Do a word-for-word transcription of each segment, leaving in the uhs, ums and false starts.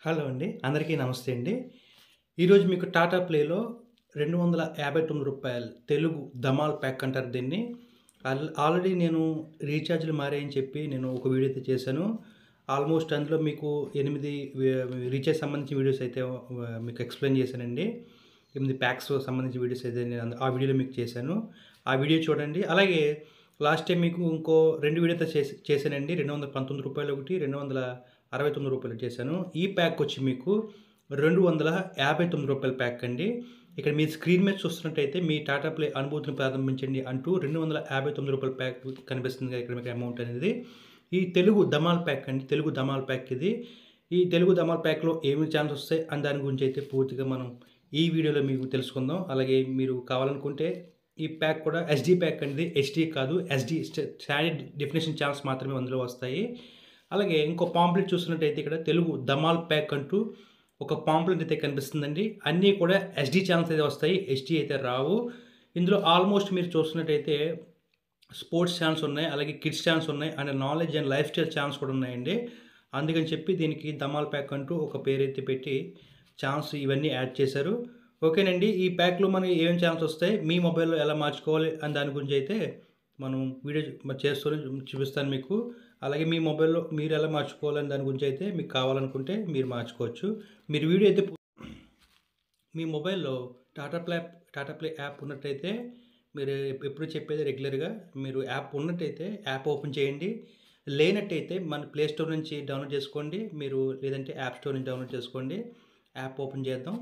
Hello అండి. అందరికీ నమస్తే అండి. ఈరోజు మీకు టాటా ప్లేలో రూ. రెండు వందల యాభై తొమ్మిది తెలుగు ధమాల్ ప్యాక్ అంటారు దీన్ని. ఆల్ ఆల్రెడీ నేను రీచార్జ్‌లు మారాయని చెప్పి నేను ఒక వీడియో అయితే చేశాను. ఆల్మోస్ట్ అందులో మీకు ఎనిమిది వే రీచార్జ్ సంబంధించిన వీడియోస్ అయితే ఆహ్, మీకు ఎక్స్‌ప్లెయిన్ చేశానండి. ఎనిమిది ప్యాక్స్ సంబంధించిన వీడియోస్ అయితే నేను ఆ వీడియోలో మీకు చేశాను. ఆ వీడియో చూడండి. అలాగే లాస్ట్ టైం మీకు ఇంకో రెండు వీడియోతో చేసి చేశానండి. రూ. రెండు వందల పంతొమ్మిది ఒకటి, రూ. రెండు వందల అరవై తొమ్మిది చేశాను. ఈ ప్యాక్ వచ్చి మీకు రూ. రెండు వందల యాభై తొమ్మిది ప్యాక్ అండి. ఇక్కడ మీ స్క్రీన్ మీద చూస్తున్నట్టయితే మీ టాటా ప్లే అనుభూతిని ప్రారంభించండి అంటూ రూ. రెండు వందల యాభై తొమ్మిది ప్యాక్ కనిపిస్తుంది కదా ఇక్కడ మీకు అమౌంట్ అనేది. ఈ తెలుగు ధమాల్ ప్యాక్ అండి. తెలుగు ధమాల్ ప్యాక్ ఇది. ఈ తెలుగు ధమాల్ ప్యాక్‌లో ఏమేమి ఛానెల్స్ వస్తాయి అని దాని గురించి అయితే పూర్తిగా మనం ఈ వీడియోలో మీకు తెలుసుకుందాం. అలాగే మీరు కావాలనుకుంటే ఈ ప్యాక్ కూడా ఎస్‌డీ ప్యాక్ అనేది హెచ్‌డీ కాదు. ఎస్‌డీ స్ట స్టాండర్డ్ డెఫినిషన్ ఛానెల్స్ మాత్రమే అందులో వస్తాయి. అలాగే ఇంకో పాంప్లెట్ చూస్తున్నట్టయితే ఇక్కడ తెలుగు ధమాల్ ప్యాక్ అంటూ ఒక పాంప్లెట్ అయితే కనిపిస్తుందండి. అన్నీ కూడా ఎస్‌డీ ఛానెల్స్ అయితే వస్తాయి. హెచ్‌డీ అయితే రావు. ఇందులో ఆల్మోస్ట్ మీరు చూస్తున్నట్టయితే స్పోర్ట్స్ ఛానెల్స్ ఉన్నాయి. అలాగే కిడ్స్ ఛానెల్స్ ఉన్నాయి. And knowledge and lifestyle channels కూడా ఉన్నాయండి. అందుకని చెప్పి దీనికి ధమాల్ ప్యాక్ అంటూ ఒక పేరైతే పెట్టి ఛానెల్స్ ఇవన్నీ యాడ్ చేశారు. ఓకేనండి. ఈ ప్యాక్‌లో మనకి ఏమేం ఛానెల్స్ వస్తాయి, మీ మొబైల్‌లో ఎలా మార్చుకోవాలి అని దాని గురించి అయితే మనం వీడియో మ చేస్తూనే చూపిస్తాను మీకు. అలాగే మీ మొబైల్‌లో మీరు ఎలా మార్చుకోవాలని దాని గురించి అయితే మీకు కావాలనుకుంటే మీరు మార్చుకోవచ్చు. మీరు వీడియో అయితే పు మీ మొబైల్‌లో Tata Play Tata Play app ఉన్నట్టయితే మీరు ఎప్ ఎప్పుడు చెప్పేది రెగ్యులర్‌గా మీరు యాప్ ఉన్నట్టయితే యాప్ ఓపెన్ చేయండి. లేనట్టయితే మన ప్లే స్టోర్ నుంచి డౌన్లోడ్ చేసుకోండి. మీరు లేదంటే యాప్ స్టోర్ నుంచి డౌన్లోడ్ చేసుకోండి. యాప్ ఓపెన్ చేద్దాం.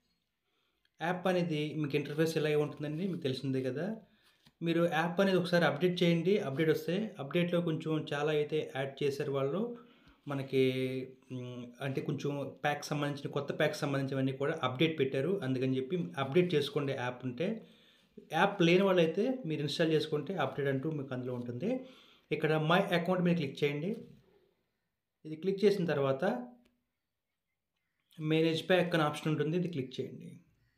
యాప్ అనేది మీకు ఇంటర్ఫేస్ ఇలాగే ఉంటుందండి. మీకు తెలిసిందే కదా! మీరు యాప్ అనేది ఒకసారి అప్డేట్ చేయండి. అప్డేట్ వస్తే అప్డేట్‌లో కొంచెం చాలా అయితే యాడ్ చేశారు వాళ్ళు. మనకి హ్మ్, అంటే కొంచెం ప్యాక్ సంబంధించిన కొత్త ప్యాక్ సంబంధించినవన్నీ కూడా అప్డేట్ పెట్టారు. అందుకని చెప్పి అప్డేట్ చేసుకోండి యాప్ ఉంటే. యాప్ లేని వాళ్ళైతే మీరు ఇన్‌స్టాల్ చేసుకుంటే అప్డేట్ అంటూ మీకు అందులో ఉంటుంది. ఇక్కడ మై అకౌంట్ మీద క్లిక్ చేయండి. ఇది క్లిక్ చేసిన తర్వాత మేనేజ్ ప్యాక్ అనే ఆప్షన్ ఉంటుంది. ఇది క్లిక్ చేయండి.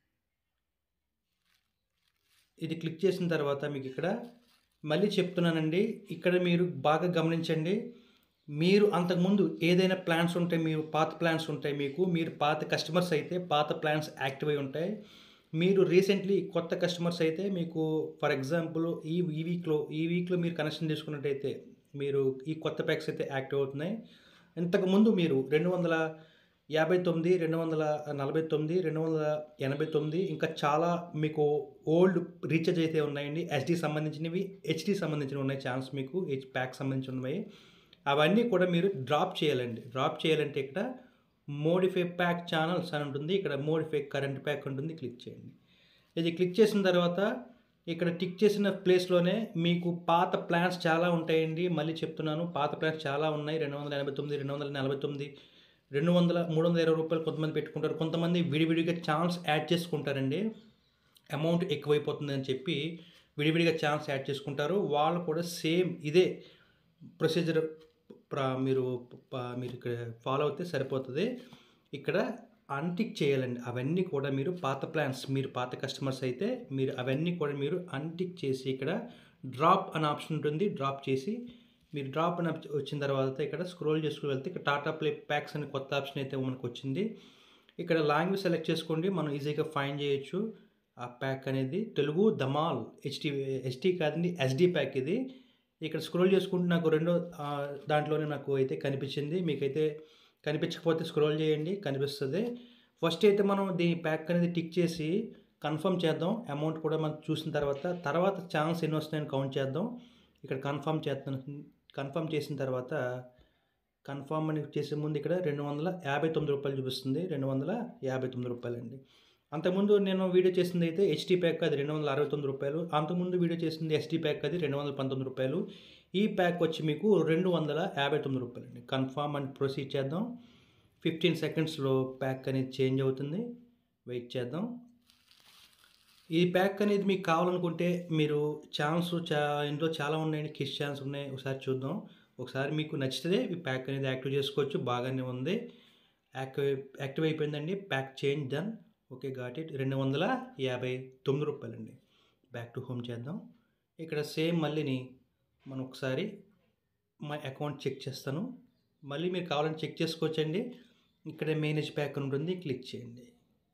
ఇది క్లిక్ చేసిన తర్వాత మీకు ఇక్కడ మళ్ళీ చెప్తున్నానండి. ఇక్కడ మీరు బాగా గమనించండి. మీరు అంతకుముందు ఏదైనా ప్లాన్స్ ఉంటే మీరు పాత ప్లాన్స్ ఉంటాయి మీకు. మీరు పాత కస్టమర్స్ అయితే పాత ప్లాన్స్ యాక్టివ్ అయ్యి ఉంటాయి. మీరు రీసెంట్‌లీ కొత్త కస్టమర్స్ అయితే మీకు ఫర్ ఎగ్జాంపుల్ ఈ ఈ వీక్‌లో ఈ వీక్‌లో మీరు కనెక్షన్ తీసుకున్నట్టయితే మీరు ఈ కొత్త ప్యాక్స్ అయితే యాక్టివ్ అవుతున్నాయి. ఇంతకుముందు మీరు రెండు వందల యాభై తొమ్మిది, రెండు వందల నలభై తొమ్మిది, రెండు వందల ఎనభై తొమ్మిది ఇంకా చాలా మీకు ఓల్డ్ రీచార్జ్ అయితే ఉన్నాయండి. ఎస్‌డీ సంబంధించినవి, హెచ్‌డీ సంబంధించినవి ఉన్నాయి ఛానెల్స్ మీకు. హెచ్ ప్యాక్ సంబంధించి ఉన్నవి. అవన్నీ కూడా మీరు డ్రాప్ చేయాలండి. డ్రాప్ చేయాలంటే ఇక్కడ మోడిఫై ప్యాక్ ఛానెల్స్ అని ఉంటుంది. ఇక్కడ మోడిఫై కరెంట్ ప్యాక్ ఉంటుంది. క్లిక్ చేయండి. ఇది క్లిక్ చేసిన తర్వాత ఇక్కడ టిక్ చేసిన ప్లేస్‌లోనే మీకు పాత ప్లాన్స్ చాలా ఉంటాయండి. మళ్ళీ చెప్తున్నాను పాత ప్లాన్స్ చాలా ఉన్నాయి. రెండు వందల ఎనభై తొమ్మిది, రెండు వందల నలభై తొమ్మిది, రెండు వందల, మూడు వందల ఇరవై రూపాయలు కొంతమంది పెట్టుకుంటారు. కొంతమంది విడివిడిగా ఛానెల్స్ యాడ్ చేసుకుంటారండి. అమౌంట్ ఎక్కువైపోతుందని చెప్పి విడివిడిగా ఛానెల్స్ యాడ్ చేసుకుంటారు. వాళ్ళు కూడా సేమ్ ఇదే ప్రొసీజర్ ప్ర మీరు ప మీరు ఇక్కడ ఫాలో అవుతే సరిపోతది. ఇక్కడ అన్‌టిక్ చేయాలండి. అవన్నీ కూడా మీరు పాత ప్లాన్స్ మీరు పాత కస్టమర్స్ అయితే మీరు అవన్నీ కూడా మీరు అన్‌టిక్ చేసి ఇక్కడ డ్రాప్ అనే ఆప్షన్ ఉంటుంది. డ్రాప్ చేసి మీరు డ్రాప్ అని ఆప్ వచ్చిన తర్వాత ఇక్కడ స్క్రోల్ చేసుకుంటూ వెళ్తే ఇక్కడ టాటా ప్లే ప్యాక్స్ అనే కొత్త ఆప్షన్ అయితే మనకొచ్చింది. ఇక్కడ లాంగ్వేజ్ సెలెక్ట్ చేసుకోండి. మనం ఈజీగా ఫైండ్ చేయొచ్చు. ఆ ప్యాక్ అనేది తెలుగు ధమాల్ హెచ్‌డీ హెచ్‌డీ కాదండి ఎస్‌డీ ప్యాక్ ఇది. ఇక్కడ స్క్రోల్ చేసుకుంటూ నాకు రెండో ఆహ్, దాంట్లోనే నాకు అయితే కనిపించింది. మీకైతే కనిపించకపోతే స్క్రోల్ చేయండి కనిపిస్తది. ఫస్ట్ అయితే మనం దీని ప్యాక్ అనేది టిక్ చేసి కన్ఫర్మ్ చేద్దాం. అమౌంట్ కూడా మనం చూసిన తర్వాత, తర్వాత ఛానెల్స్ ఎన్ని వస్తున్నాయని కౌంట్ చేద్దాం. ఇక్కడ కన్ఫర్మ్ చేస్తాను. కన్ఫర్మ్ చేసిన తర్వాత కన్ఫర్మ్ అని చేసే ముందు ఇక్కడ రూ. రెండు వందల యాభై తొమ్మిది చూపిస్తుంది. రూ. రెండు వందల యాభై తొమ్మిది అండి. అంతకుముందు నేను వీడియో చేసిందైతే హెచ్‌డీ ప్యాక్ అది రూ. రెండు వందల అరవై తొమ్మిది. అంతకుముందు వీడియో చేసింది ఎస్‌డీ ప్యాక్ అది రూ. రెండు వందల పంతొమ్మిది. ఈ ప్యాక్ వచ్చి మీకు రూ. రెండు వందల యాభై తొమ్మిది అండి. కన్ఫర్మ్ అని ప్రొసీడ్ చేద్దాం. పదిహేను సెకండ్స్‌లో ప్యాక్ అనేది చేంజ్ అవుతుంది. వెయిట్ చేద్దాం. ఈ ప్యాక్ అనేది మీకు కావాలనుకుంటే మీరు ఛానెల్స్ చా ఇందులో చాలా ఉన్నాయండి. కిడ్స్ ఛానెల్స్ ఉన్నాయి. ఒకసారి చూద్దాం. ఒకసారి మీకు నచ్చితే ఈ ప్యాక్ అనేది యాక్టివ్ చేసుకోవచ్చు. బాగానే ఉంది. యాక్టివ్ యాక్టివ్ అయిపోయిందండి. Pack change done. Okay. Got it. రూ. రెండు వందల యాభై తొమ్మిది అండి. బ్యాక్ టు హోమ్ చేద్దాం. ఇక్కడ సేమ్ మళ్ళీని మనం ఒకసారి మై అకౌంట్ చెక్ చేస్తాను. మళ్ళీ మీరు కావాలంటే చెక్ చేసుకోవచ్చండి. ఇక్కడ మేనేజ్ ప్యాక్ అని ఉంటుంది, క్లిక్ చేయండి.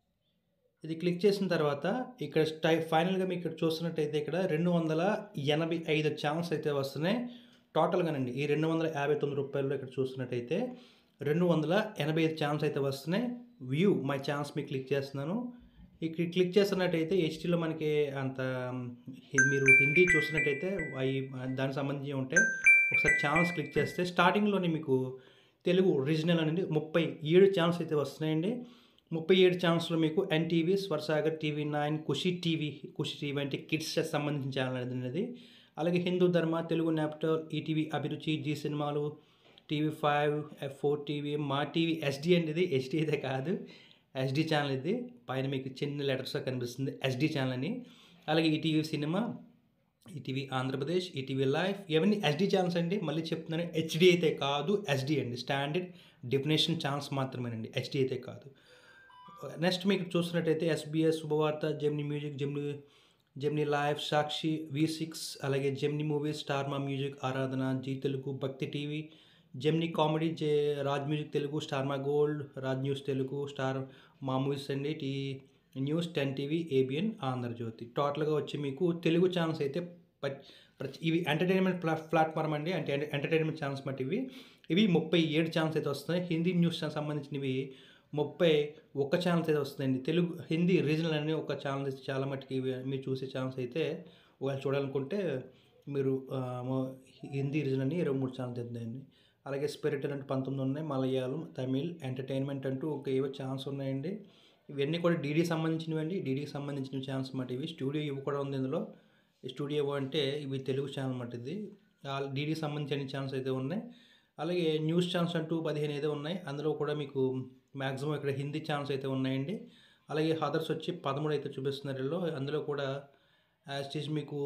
ఇది క్లిక్ చేసిన తర్వాత ఇక్కడ స్టై ఫైనల్‌గా మీకు ఇక్కడ చూస్తున్నట్టయితే ఇక్కడ రెండు వందల ఎనభై ఐదు ఛానెల్స్ అయితే వస్తున్నాయి. టోటల్‌గానండి ఈ రూ. రెండు వందల యాభై తొమ్మిది ఇక్కడ చూస్తున్నట్టయితే రెండు వందల ఎనభై ఐదు ఛానెల్స్ అయితే వస్తున్నాయి. వ్యూ మై ఛానెల్స్ మీద క్లిక్ చేస్తున్నాను. ఇక్కడ క్లిక్ చేస్తున్నట్టయితే హెచ్‌డీలో మనకి అంత మీరు హిందీ చూస్తున్నట్టయితే అయి దానికి సంబంధించి ఉంటాయి. ఒకసారి ఛానెల్స్ క్లిక్ చేస్తే స్టార్టింగ్‌లోనే మీకు తెలుగు ఒరిజినల్ అనేది ముప్పై ఏడు ఛానెల్స్ అయితే వస్తున్నాయండి. ముప్పై ఏడు ఛానెల్స్‌లో మీకు NTV, Swarsagar, TV nine, Khushi TV, Khushi TV అంటే కిడ్స్ సంబంధించిన ఛానల్ అనేది. అలాగే Hindu Dharma, Telugu Naaptol, ETV Abhiruchi, Zee Cinemalu, TV five, F four TV, Maa TV, SD అండి ఇది. ఎస్డీ అయితే కాదు, ఎస్డీ ఛానల్ ఇది. పైన మీకు చిన్న లెటర్స్‌తో కనిపిస్తుంది ఎస్డీ ఛానల్ అని. అలాగే ETV cinema, ETV Andhra Pradesh, ETV live, ఇవన్నీ ఎస్డీ ఛానల్స్ అండి. మళ్ళీ చెప్తున్నాను, హెచ్డీ అయితే కాదు, ఎస్డీ అండి. స్టాండర్డ్ డెఫినేషన్ ఛానల్స్ మాత్రమేనండి, హెచ్డీ అయితే కాదు. నెక్స్ట్ మీకు చూస్తున్నట్టయితే SBS, Subhavaartha, Gemini music, Gemini Gemini live, Sakshi, V six, అలాగే Gemini movies, star Maa music, Aradhana, Zee Telugu, Bhakti TV, Gemini comedy, J Raj music Telugu, star Maa gold, Raj news Telugu, star Maa movies అండి, T news, ten TV, ABN, Andhra Jyothi. టోటల్గా వచ్చి మీకు తెలుగు ఛానల్స్ అయితే ప్రతి ఇవి ఎంటర్టైన్మెంట్ ప్లా ప్లాట్ఫామ్ అండి. అంటే ఎంటర్టైన్మెంట్ ఛానల్స్ మట్టి ఇవి ఇవి ముప్పై ఏడు ఛానల్స్ అయితే వస్తున్నాయి. హిందీ న్యూస్ సంబంధించినవి ముప్పై ఒక్క ఛానల్స్ అయితే వస్తుందండి. తెలుగు హిందీ రీజనల్ అని ఒక ఛానల్ చాలా మట్టుకి మీరు చూసే ఛానల్స్ అయితే ఒకవేళ చూడాలనుకుంటే మీరు హిందీ రీజన్ అని ఇరవై మూడు ఛానల్స్ అవుతాయండి. అలాగే స్పిరిట్ అంటే పంతొమ్మిది ఉన్నాయి. మలయాళం, తమిళ్, ఎంటర్టైన్మెంట్ అంటూ ఒక ఏవో ఛానల్స్ ఉన్నాయండి. ఇవన్నీ కూడా డీడీ సంబంధించినవి అండి. డీడీకి సంబంధించిన ఛానల్స్ మాట ఇవి. స్టూడియో ఇవి కూడా ఉంది ఇందులో. స్టూడియో అంటే ఇవి తెలుగు ఛానల్ మాట ఇది. డీడీకి సంబంధించిన ఛానల్స్ అయితే ఉన్నాయి. అలాగే న్యూస్ ఛానల్స్ అంటూ పదిహేను అయితే ఉన్నాయి. అందులో కూడా మీకు మ్యాక్సిమం ఇక్కడ హిందీ ఛానల్స్ అయితే ఉన్నాయండి. అలాగే అదర్స్ వచ్చి పదమూడు అయితే చూపిస్తున్నారు వీళ్ళు. అందులో కూడా యాజ్ టీజ్ మీకు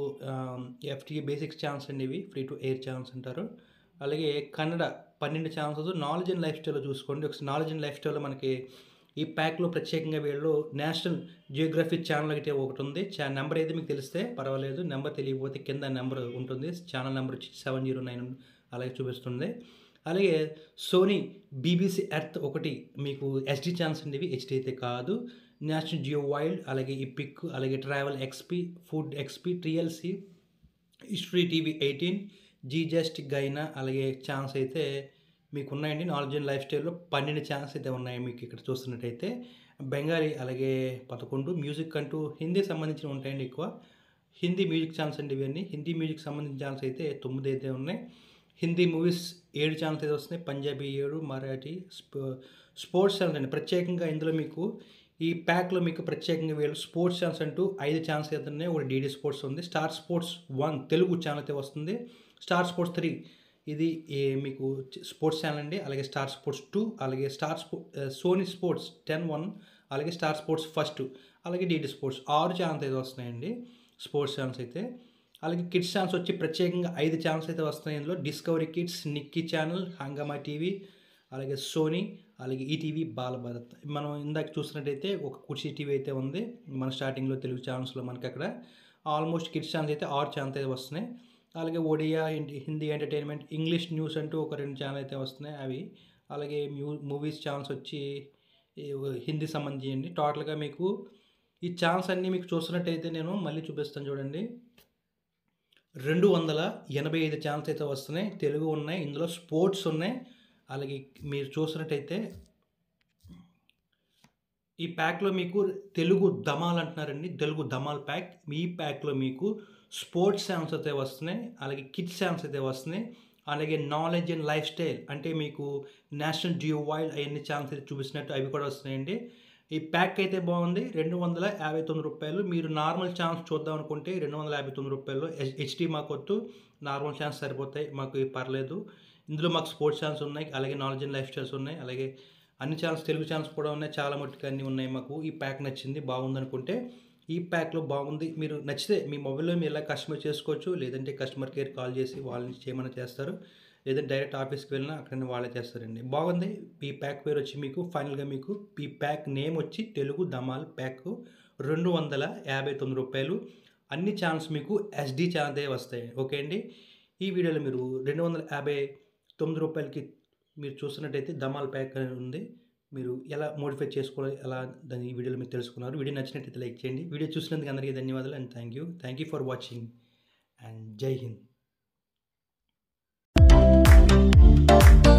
ఎఫ్టీఏ బేసిక్స్ ఛానల్స్ అండి ఇవి, ఫ్రీ టు ఎయిర్ ఛానల్స్ అంటారు. అలాగే కన్నడ పన్నెండు ఛానల్స్. నాలెడ్జ్ అండ్ లైఫ్ స్టైల్లో చూసుకోండి. ఒక నాలెడ్జ్ అండ్ లైఫ్ స్టైల్లో మనకి ఈ ప్యాక్లో ప్రత్యేకంగా వీళ్ళు నేషనల్ జియోగ్రఫీ ఛానల్ అయితే ఒకటి ఉంది. చా నెంబర్ అయితే మీకు తెలిస్తే పర్వాలేదు, నెంబర్ తెలియకపోతే కింద నెంబర్ ఉంటుంది. ఛానల్ నెంబర్ వచ్చి సెవెన్ జీరో నైన్ అలాగే చూపిస్తుంది. అలాగే సోనీ బీబీసీ ఎర్త్ ఒకటి మీకు ఎస్డీ ఛానల్స్ అండి ఇవి, హెచ్డీ అయితే కాదు. నేషనల్ జియో వైల్డ్, అలాగే ఈ పిక్, అలాగే travel XP, food XP, TLC, history TV eighteen, Zee zest, గైనా, అలాగే ఛానల్స్ అయితే మీకు ఉన్నాయండి. నాలెడ్జ్ అండ్ లైఫ్ స్టైల్లో పన్నెండు ఛానల్స్ అయితే ఉన్నాయి మీకు ఇక్కడ చూస్తున్నట్టయితే. బెంగాలీ అలాగే పదకొండు, మ్యూజిక్ అంటూ హిందీ సంబంధించినవి ఉంటాయండి ఎక్కువ. హిందీ మ్యూజిక్ ఛానల్స్ అండి ఇవన్నీ. హిందీ మ్యూజిక్ సంబంధించిన ఛానల్స్ అయితే తొమ్మిది అయితే ఉన్నాయి. హిందీ మూవీస్ ఏడు ఛానల్స్ అయితే వస్తున్నాయి. పంజాబీ ఏడు, మరాఠీ, స్పోర్ట్స్ ఛానల్స్ అండి. ప్రత్యేకంగా ఇందులో మీకు ఈ ప్యాక్లో మీకు ప్రత్యేకంగా వీళ్ళు స్పోర్ట్స్ ఛానల్స్ అంటూ ఐదు ఛానల్స్ అయితే ఉన్నాయి. ఒకటి డీడీ స్పోర్ట్స్ ఉంది. Star sports one Telugu channel అయితే వస్తుంది. స్టార్ స్పోర్ట్స్ త్రీ ఇది మీకు స్పోర్ట్స్ ఛానల్ అండి. అలాగే స్టార్ స్పోర్ట్స్ టూ, అలాగే స్టార్ స్పో సోనీ స్పోర్ట్స్ టెన్ వన్, అలాగే స్టార్ స్పోర్ట్స్ ఫస్ట్, అలాగే డీడీ స్పోర్ట్స్ ఆరు ఛానల్స్ అయితే వస్తున్నాయండి స్పోర్ట్స్ ఛానల్స్ అయితే. అలాగే కిడ్స్ ఛానల్స్ వచ్చి ప్రత్యేకంగా ఐదు ఛానల్స్ అయితే వస్తున్నాయి ఇందులో. Discovery kids, Nick channel, Hungama TV, అలాగే సోనీ, అలాగే ఈటీవీ, బాలభారత్. మనం ఇందాక చూసినట్టయితే ఒక ఖుషి టీవీ అయితే ఉంది మన స్టార్టింగ్లో తెలుగు ఛానల్స్లో. మనకి అక్కడ ఆల్మోస్ట్ కిడ్స్ ఛానల్స్ అయితే ఆరు ఛానల్స్ అయితే వస్తున్నాయి. అలాగే Odia, Hindi entertainment, English news అంటూ ఒక రెండు ఛానల్ అయితే వస్తున్నాయి అవి. అలాగే మ్యూ మూవీస్ ఛానల్స్ వచ్చి హిందీ సంబంధించి. టోటల్గా మీకు ఈ ఛానల్స్ అన్నీ మీకు చూస్తున్నట్టయితే నేను మళ్ళీ చూపిస్తాను చూడండి. రెండు వందల ఎనభై ఐదు ఛానల్స్ అయితే వస్తున్నాయి. తెలుగు ఉన్నాయి, ఇందులో స్పోర్ట్స్ ఉన్నాయి. అలాగే మీరు చూసినట్టయితే ఈ ప్యాక్లో మీకు తెలుగు ధమాల్ అంటున్నారండి, తెలుగు ధమాల్ ప్యాక్. ఈ ప్యాక్లో మీకు స్పోర్ట్స్ ఛానల్స్ అయితే వస్తున్నాయి, అలాగే కిడ్స్ ఛానల్స్ అయితే వస్తున్నాయి, అలాగే నాలెడ్జ్ అండ్ లైఫ్ స్టైల్ అంటే మీకు నేషనల్ జియో వైల్డ్ అవన్నీ ఛానల్స్ అయితే చూపించినట్టు అవి కూడా వస్తున్నాయండి. ఈ ప్యాక్ అయితే బాగుంది. రెండు వందల యాభై తొమ్మిది రూపాయలు. మీరు నార్మల్ ఛానల్స్ చూద్దాం అనుకుంటే రెండు వందల యాభై తొమ్మిది రూపాయలు. హెచ్డీ మాకు వద్దు, నార్మల్ ఛానల్స్ సరిపోతాయి మాకు, పర్లేదు. ఇందులో మాకు స్పోర్ట్స్ ఛానల్స్ ఉన్నాయి, అలాగే నాలెడ్జ్ అండ్ లైఫ్ స్టైల్స్ ఉన్నాయి, అలాగే అన్ని ఛానల్స్ తెలుగు ఛానల్స్ కూడా ఉన్నాయి. చాలా మట్టుకు అన్నీ ఉన్నాయి మాకు. ఈ ప్యాక్ నచ్చింది, బాగుంది అనుకుంటే ఈ ప్యాక్లో బాగుంది. మీరు నచ్చితే మీ మొబైల్లో మీరు ఎలా కస్టమర్ చేసుకోవచ్చు, లేదంటే కస్టమర్ కేర్ కాల్ చేసి వాళ్ళని చేయమని చేస్తారు, లేదంటే డైరెక్ట్ ఆఫీస్కి వెళ్ళినా అక్కడనే వాళ్ళే చేస్తారండి. బాగుంది. ఈ ప్యాక్ పేరు వచ్చి మీకు ఫైనల్గా మీకు ఈ ప్యాక్ నేమ్ వచ్చి తెలుగు ధమాల్ ప్యాక్ రెండు వందల యాభై తొమ్మిది రూపాయలు. అన్ని ఛానల్స్ మీకు ఎస్డీ ఛానల్దే వస్తాయి. ఓకే అండి. ఈ వీడియోలో మీరు రెండు వందల యాభై తొమ్మిది రూపాయలకి మీరు చూస్తున్నట్టయితే ధమాల్ ప్యాక్ అనేది ఉంది. మీరు ఎలా మోడిఫై చేసుకోవాలి, ఎలా దాన్ని ఈ వీడియోలో మీరు తెలుసుకున్నారు. వీడియో నచ్చినట్లయితే లైక్ చేయండి. వీడియో చూసినందుకు అందరికీ ధన్యవాదాలు and thank you. Thank you for watching and జై హింద్.